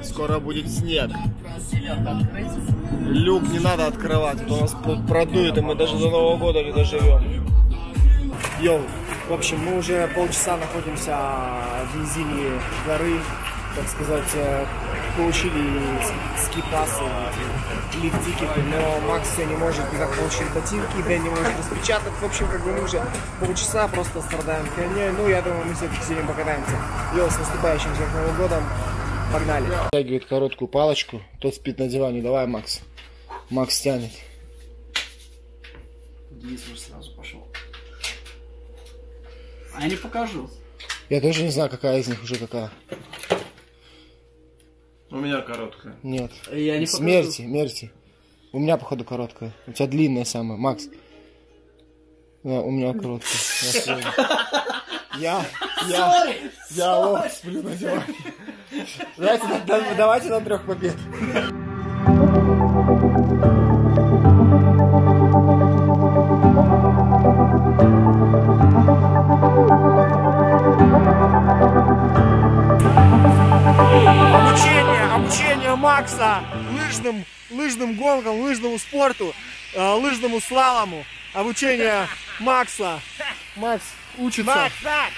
Скоро будет снег. Люк не надо открывать, а то нас продует, и мы даже до Нового года не доживем. Йоу, в общем, мы уже полчаса находимся в низине горы, так сказать, получили ски-пасы, лифтикеты, но Макс все не может никак получить ботинки, Дэн не может распечатать. В общем, как бы мы уже полчаса просто страдаем херней. Ну, я думаю, мы все-таки сегодня покатаемся. Йоу, с наступающим всех Новым годом. Погнали. Тягивает короткую палочку, тот спит на диване. Давай, Макс. Макс тянет. Денис уже сразу пошел. А я не покажу. Я тоже не знаю, какая из них уже какая. У меня короткая. Нет. Я не Смерти, мерти. У меня, походу, короткая. У тебя длинная самая. Макс. Да, у меня короткая. Я лох сплю на диване. Давайте на 3 побед. Обучение Макса лыжным гонкам, лыжному спорту, лыжному слалому. Обучение Макса. Макс учится.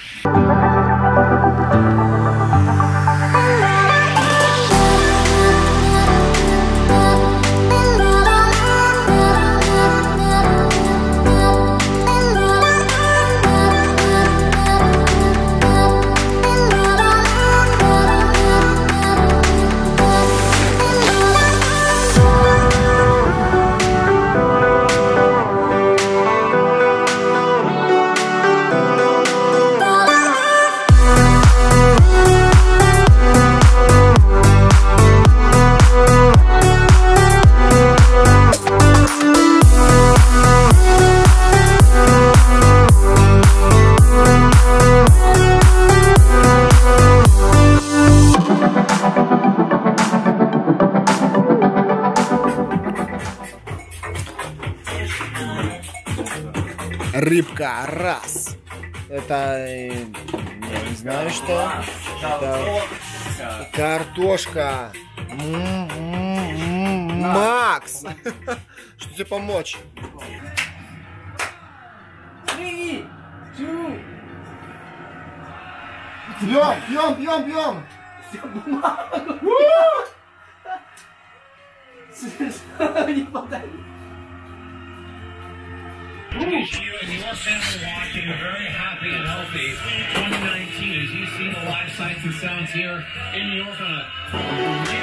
Рыбка, раз. Это, я не знаю что. Это картошка. Макс! Что тебе помочь? 3, 2. Пьем! Не подай. Wish you and your family watching very happy and healthy 2019 as you see the live sights and sounds here in New York on a